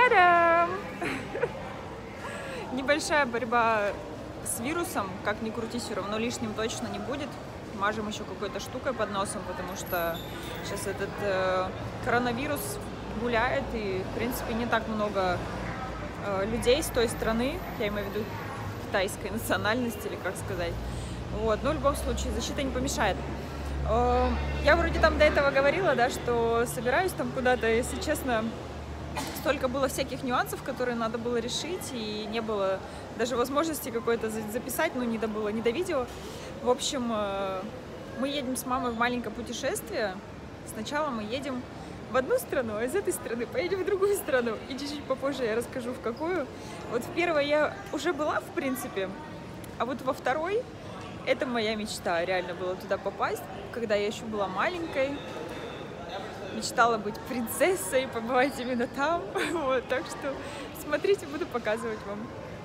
Та-дам! Небольшая борьба с вирусом, как ни крути, все равно лишним точно не будет. Мажем еще какой-то штукой под носом, потому что сейчас этот коронавирус гуляет, и, в принципе, не так много людей с той страны, я имею в виду китайской национальности, или как сказать. Вот. Но в любом случае защита не помешает. Я вроде там до этого говорила, да, что собираюсь там куда-то, если честно, столько было всяких нюансов, которые надо было решить, и не было даже возможности какой-то записать, но не добыло, не до видео. В общем, мы едем с мамой в маленькое путешествие. Сначала мы едем в одну страну, а из этой страны поедем в другую страну. И чуть-чуть попозже я расскажу, в какую. Вот в первой я уже была, в принципе, а вот во второй это моя мечта. Реально было туда попасть, когда я еще была маленькой. Мечтала быть принцессой, побывать именно там. Вот, так что смотрите, буду показывать вам.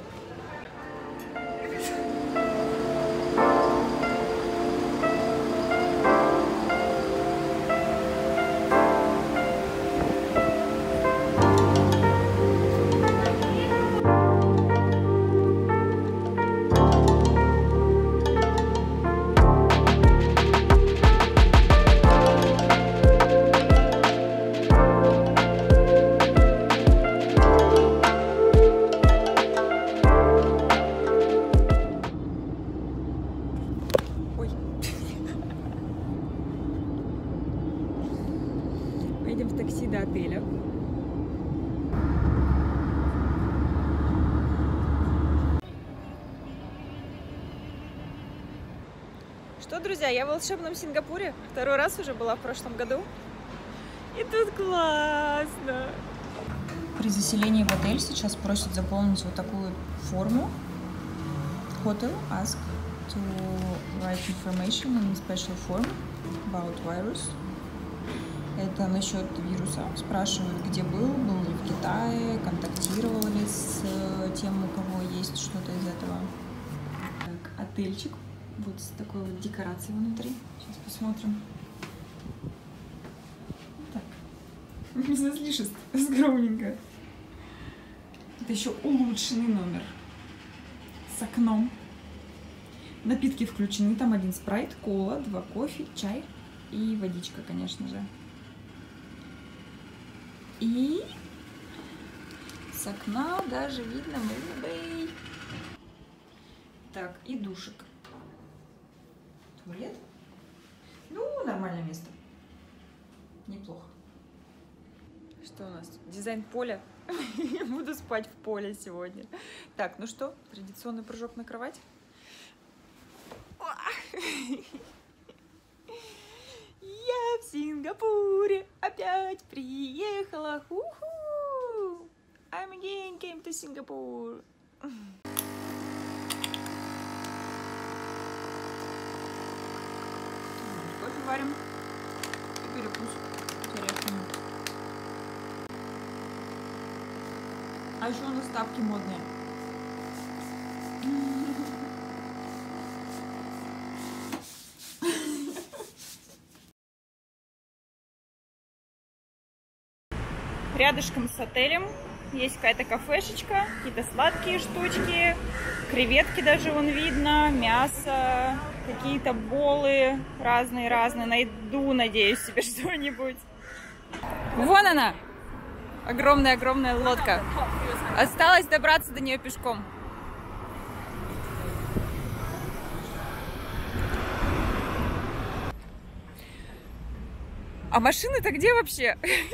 Поедем в такси до отеля. Что, друзья, я в волшебном Сингапуре. Второй раз уже была в прошлом году. И тут классно. При заселении в отель сейчас просят заполнить вот такую форму. Hotel ask to write information in special form about virus. Это насчет вируса. Спрашивают, где был ли в Китае, контактировал ли с тем, у кого есть что-то из этого. Так, отельчик. Вот с такой вот декорацией внутри. Сейчас посмотрим. Так. Слишком скромненько. Это еще улучшенный номер. С окном. Напитки включены. Там один спрайт, кола, 2 кофе, чай и водичка, конечно же. И с окна даже видно Марина Бэй. Так, и душик. Туалет. Ну, нормальное место. Неплохо. Что у нас? Дизайн поля. Буду спать в поле сегодня. Так, ну что, традиционный прыжок на кровать. Я в Сингапуре опять приехала. Ху-ху! I'm again came to Singapore. Кофе варим. И перекус с орешками. А еще у нас тапки модные. Рядышком с отелем есть какая-то кафешечка, какие-то сладкие штучки, креветки даже вон видно, мясо, какие-то болы разные-разные. Найду, надеюсь, себе что-нибудь. Вон она! Огромная-огромная лодка. Осталось добраться до нее пешком. А машины-то где вообще?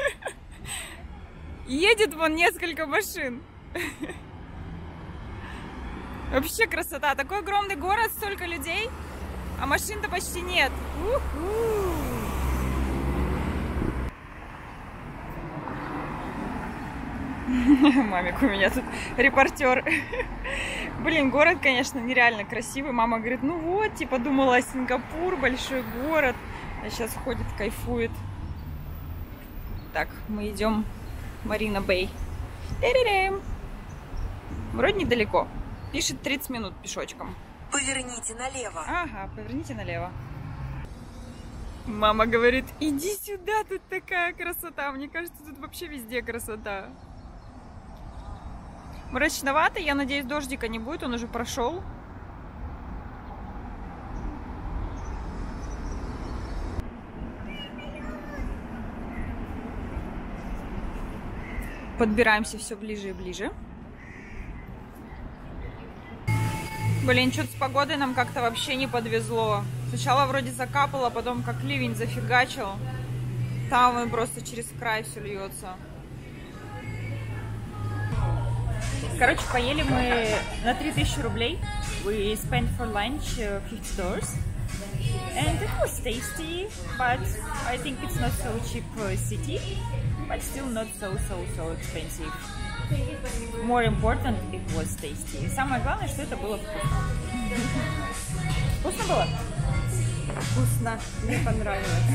Едет вон несколько машин. Вообще красота. Такой огромный город, столько людей, а машин-то почти нет. Мамик у меня тут репортер. Блин, город, конечно, нереально красивый. Мама говорит, ну вот, типа думала, Сингапур, большой город. А сейчас ходит, кайфует. Так, мы идем в Марина Бэй. Вроде недалеко. Пишет 30 минут пешочком. Поверните налево. Ага, поверните налево. Мама говорит, иди сюда, тут такая красота. Мне кажется, тут вообще везде красота. Мрачновато, я надеюсь, дождика не будет, он уже прошел. Подбираемся все ближе и ближе. Блин, что-то с погодой нам как-то вообще не подвезло. Сначала вроде закапало, потом как ливень зафигачил. Там он просто через край все льется. Короче, поели мы на 3000 рублей. We spent for lunch $50. And it was tasty, but I think it's not so cheap city, but still not so expensive. More important, it was tasty. Самое главное, что это было вкусно. Вкусно было? Вкусно. Мне понравилось.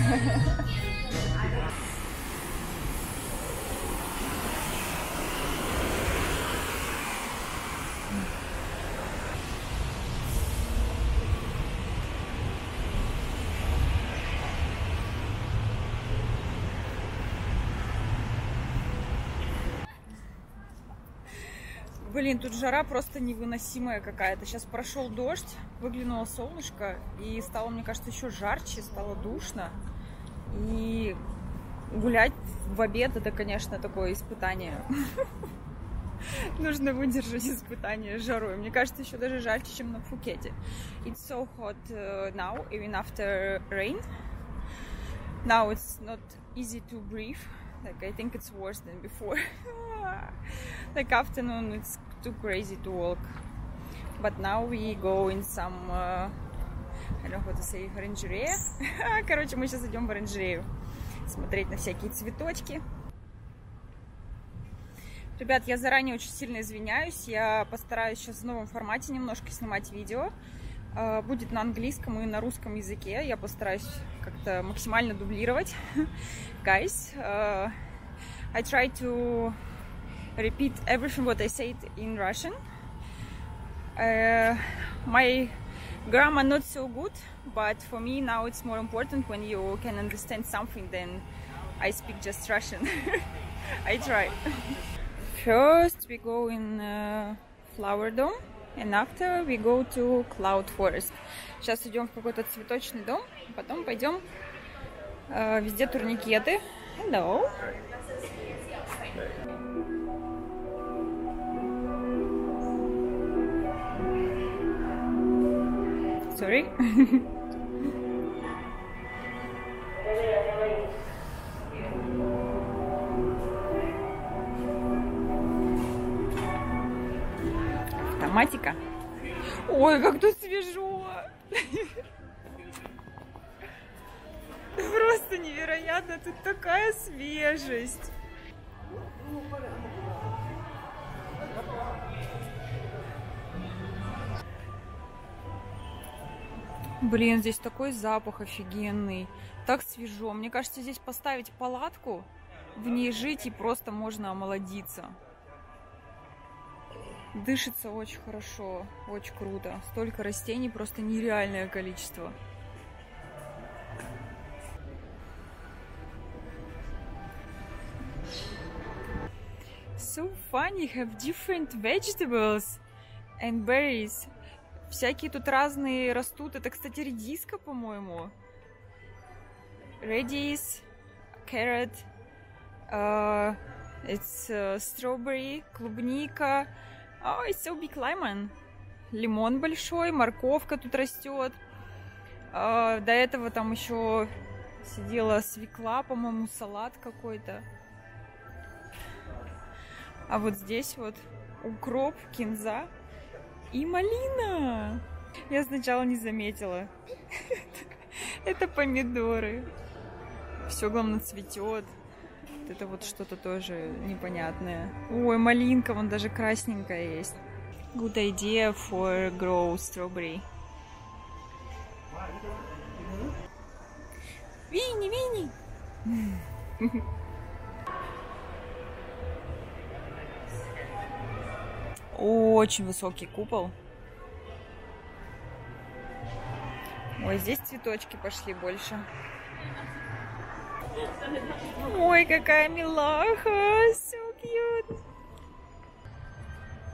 Блин, тут жара просто невыносимая какая-то. Сейчас прошел дождь, выглянуло солнышко, и стало, мне кажется, еще жарче, стало душно. И гулять в обед — это, конечно, такое испытание. Нужно выдержать испытание с жарой. Мне кажется, еще даже жарче, чем на Пхукете. It's so hot now, even after rain. Now it's not easy to breathe. Like, I think it's worse than before. Like, afternoon it's too crazy to walk. But now we go in some, I don't know how to say, оранжерея. Короче, мы сейчас идем в оранжерею смотреть на всякие цветочки. Ребят, я заранее очень сильно извиняюсь. Я постараюсь сейчас в новом формате немножко снимать видео. Будет на английском и на русском языке. Я постараюсь как-то максимально дублировать. Guys, I try to repeat everything what I said in Russian. My grammar not so good, but for me now it's more important when you can understand something than I speak just Russian. I try. First we go in Flower Dome, and after we go to Cloud Forest. Сейчас идем в какой-то цветочный дом, потом пойдем везде турникеты. Hello. Sorry. Автоматика. Ой, как тут свежо. Просто невероятно, тут такая свежесть. Блин, здесь такой запах офигенный. Так свежо. Мне кажется, здесь поставить палатку, в ней жить, и просто можно омолодиться. Дышится очень хорошо, очень круто. Столько растений, просто нереальное количество. So fun, you have different vegetables and berries. Всякие тут разные растут. Это, кстати, редиска, по-моему. Редис, carrot, it's strawberry, клубника. Oh, it's so big lemon. Лимон большой, морковка тут растет. До этого там еще сидела свекла, по-моему, салат какой-то. А вот здесь вот укроп, кинза и малина. Я сначала не заметила. Это помидоры. Все, главное, цветет. Это вот что-то тоже непонятное. Ой, малинка, вон даже красненькая есть. Good idea for grow strawberry. Винни, Винни! Очень высокий купол. Ой, здесь цветочки пошли больше. Ой, какая милаха! So cute!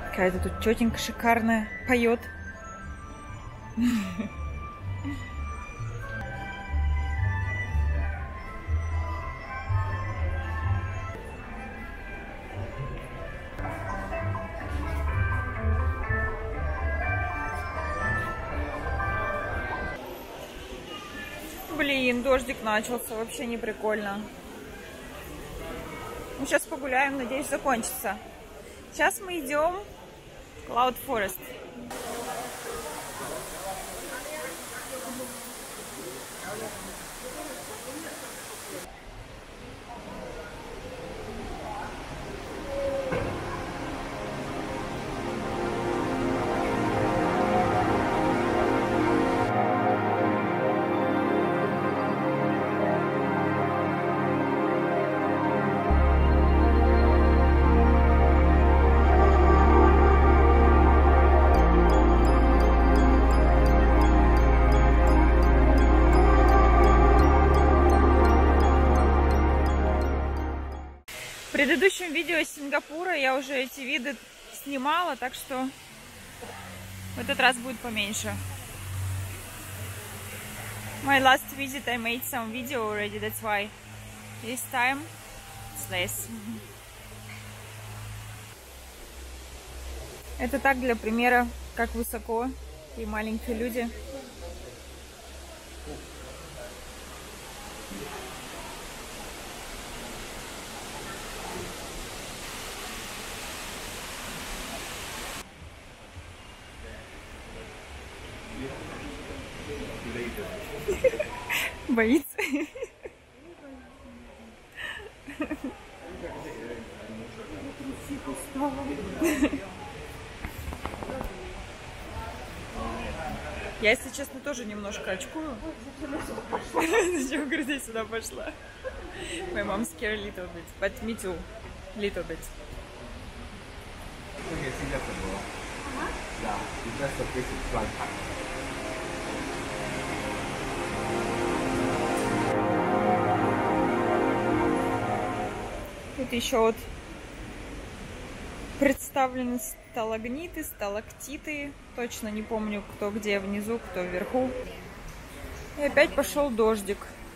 Какая-то тут тетенька шикарная поет. Блин, дождик начался, вообще не прикольно. Ну, сейчас погуляем, надеюсь, закончится. Сейчас мы идем в Cloud Forest. В предыдущем видео из Сингапура я уже эти виды снимала, так что в этот раз будет поменьше. My last visit I made some video already, that's why this time it's less. Это так для примера, как высоко и маленькие люди. Боится. Я, если честно, тоже немножко очкую. Зачем, говорит, я сюда пошла? My mom scared a little bit, but me too, little bit. Тут еще вот представлены сталагниты, сталактиты. Точно не помню, кто где внизу, кто вверху. И опять пошел дождик.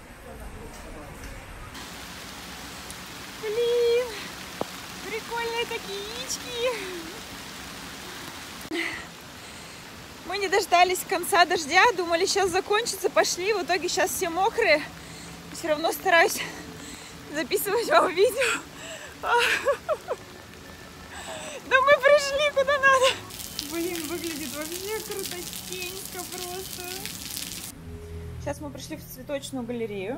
Блин, прикольные такие яички. Мы не дождались конца дождя, думали, сейчас закончится, пошли. В итоге сейчас все мокрые. Все равно стараюсь записывать вам видео. Да мы пришли куда надо. Блин, выглядит вообще крутотенько просто. Сейчас мы пришли в цветочную галерею.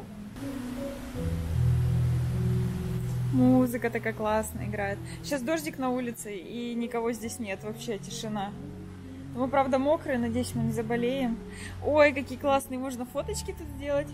Музыка такая классная играет. Сейчас дождик на улице и никого здесь нет. Вообще тишина. Мы, правда, мокрые, надеюсь, мы не заболеем. Ой, какие классные, можно фоточки тут сделать.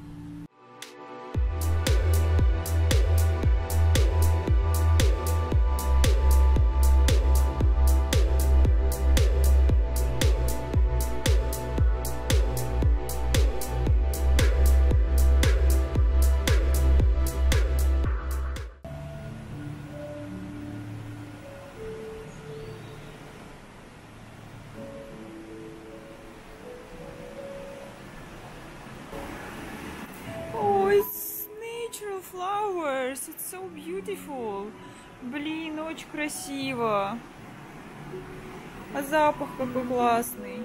Flowers, it's so beautiful. Блин, очень красиво. А запах какой классный.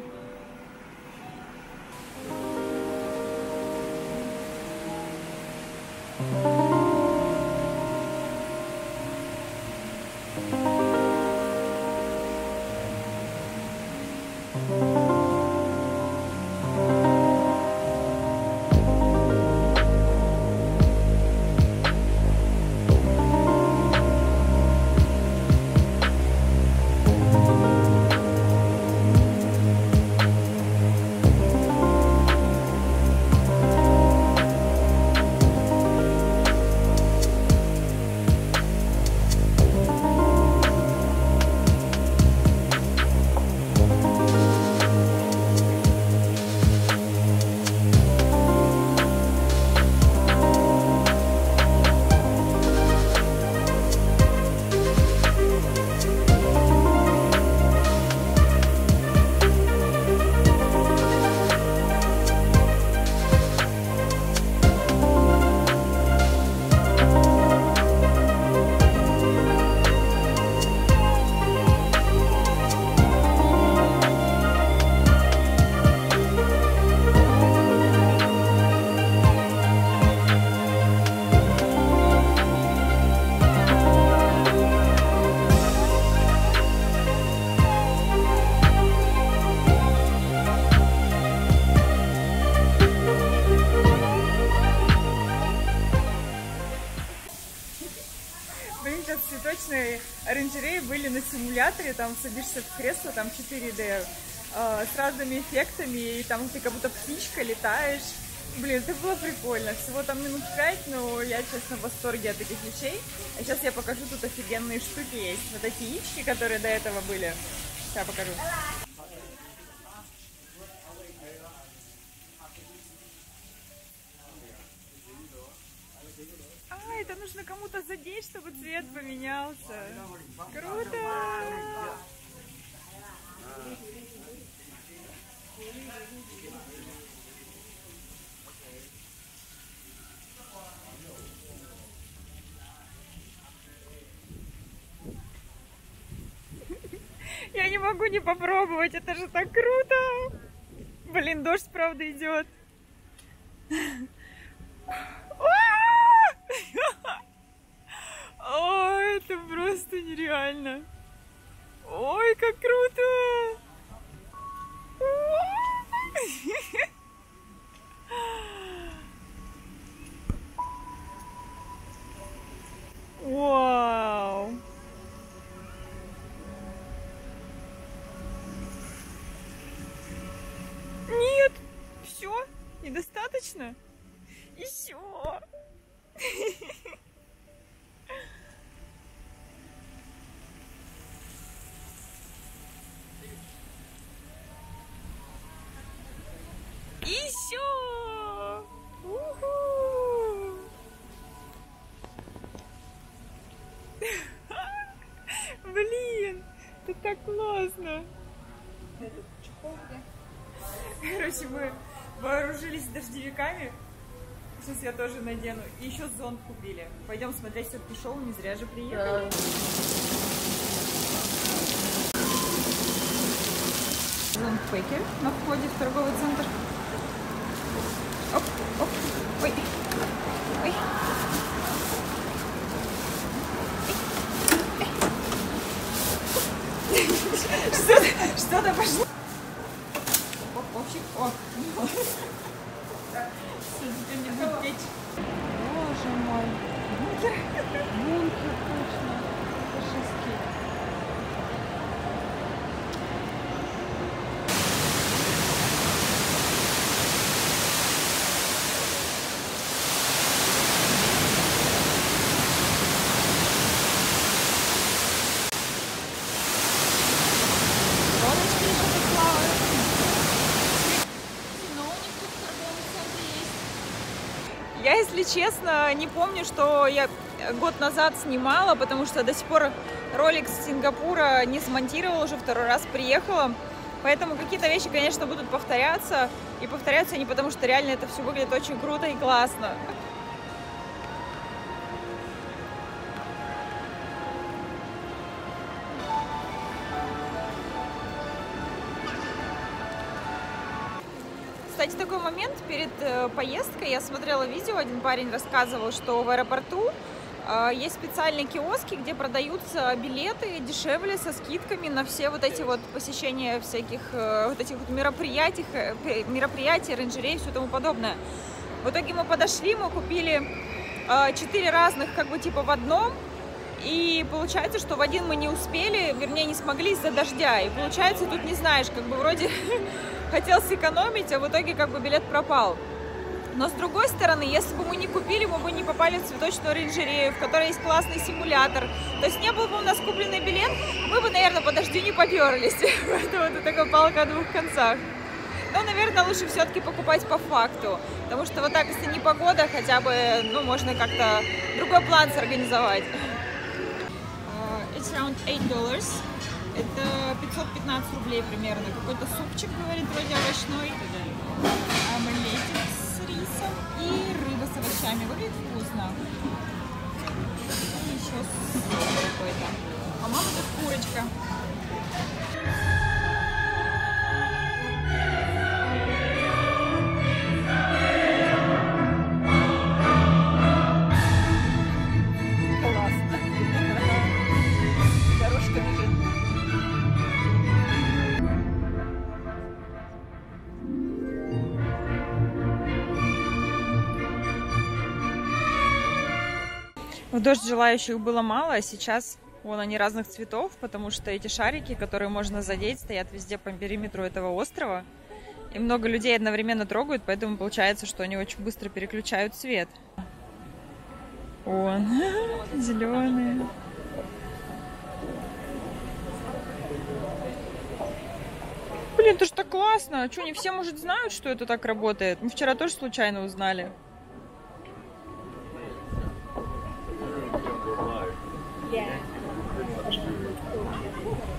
сейчас цветочные оранжереи были на симуляторе, там садишься в кресло, там 4D, с разными эффектами, и там ты как будто птичка летаешь. Блин, это было прикольно. Всего там минут 5, но я, честно, в восторге от этих вещей. А сейчас я покажу, тут офигенные штуки есть. Вот эти яички, которые до этого были. Сейчас покажу. А, это нужно кому-то задеть, чтобы цвет поменялся. Круто! Я не могу не попробовать, это же так круто! Блин, дождь, правда, идет. Ой, это просто нереально. Ой, как круто! Вау! Нет, все, недостаточно. Еще. Еще. Блин, это так классно. Короче, мы вооружились дождевиками. Сейчас я тоже надену. И еще зонт купили. Пойдем смотреть все-таки шоу, не зря же приехали. Зонт Пекер на входе в торговый центр. Оп, оп, ой, ой. Что-то пошло. О, все, теперь не будет течь. Боже мой. Бункер, точно. Фашистский. Я, если честно, не помню, что я год назад снимала, потому что до сих пор ролик с Сингапура не смонтировала, уже второй раз приехала. Поэтому какие-то вещи, конечно, будут повторяться. И повторяются не потому, что реально это все выглядит очень круто и классно. Кстати, такой момент перед поездкой, я смотрела видео, один парень рассказывал, что в аэропорту есть специальные киоски, где продаются билеты дешевле, со скидками на все вот эти вот посещения всяких вот этих вот мероприятий, оранжерей и все тому подобное. В итоге мы подошли, мы купили 4 разных, как бы типа в одном, и получается, что в один мы не успели, вернее не смогли из-за дождя, и получается тут не знаешь, как бы вроде хотел сэкономить, а в итоге как бы билет пропал. Но с другой стороны, если бы мы не купили, мы бы не попали в цветочную оранжерею, в которой есть классный симулятор. То есть не был бы у нас купленный билет, мы бы, наверное, по дождю не поперлись. Поэтому это такая палка о двух концах. Но, наверное, лучше все-таки покупать по факту. Потому что вот так, если не погода, хотя бы, ну, можно как-то другой план сорганизовать. It's around $8. Это 515 рублей примерно. Какой-то супчик, говорит, вроде овощной. Омлетик с рисом и рыба с овощами. Выглядит вкусно. И еще суп какой-то. По-моему, тут курочка. В дождь желающих было мало, а сейчас вон они разных цветов, потому что эти шарики, которые можно задеть, стоят везде по периметру этого острова. И много людей одновременно трогают, поэтому получается, что они очень быстро переключают цвет. Вон, зеленые. Блин, это ж так классно! А что, не все, может, знают, что это так работает? Мы вчера тоже случайно узнали. Yeah.